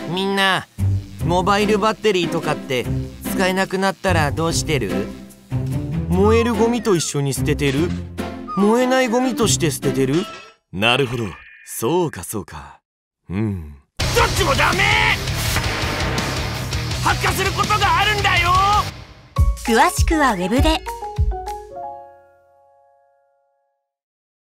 みんな、モバイルバッテリーとかって使えなくなったらどうしてる？ 燃えるゴミと一緒に捨ててる？燃えないゴミとして捨ててる？なるほど、そうかそうか。 どっちもダメ！発火することがあるんだよ。 詳しくはウェブで